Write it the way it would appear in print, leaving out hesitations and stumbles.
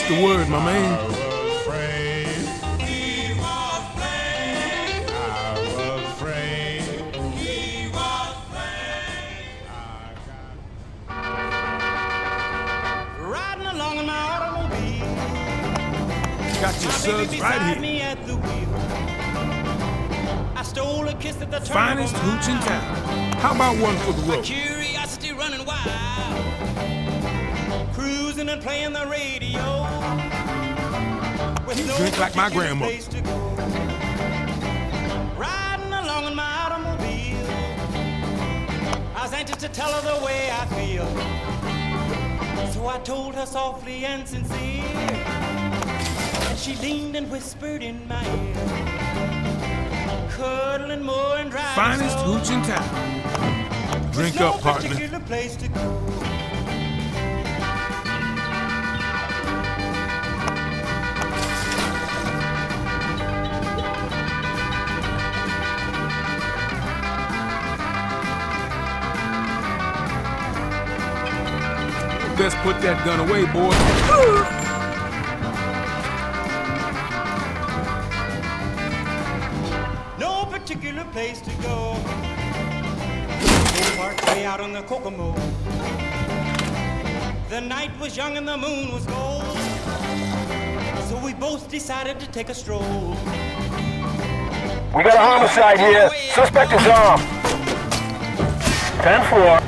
What's the word, my man? Got your suds right here. I stole a kiss at the Finest hooch in town. How about one for the road? Curiosity running wild, cruising and playing the radio. You drink like my grandmother. Riding along in my automobile, I was anxious to tell her the way I feel. So I told her softly and sincere, and she leaned and whispered in my ear, cuddling more and driving. Finest hooch in town. Drink up, partner. Particular place to go. Best put that gun away, boy. No particular place to go. We parked way out on the Kokomo. The night was young and the moon was gold, so we both decided to take a stroll. We got a homicide here. Suspect is armed. 10-4.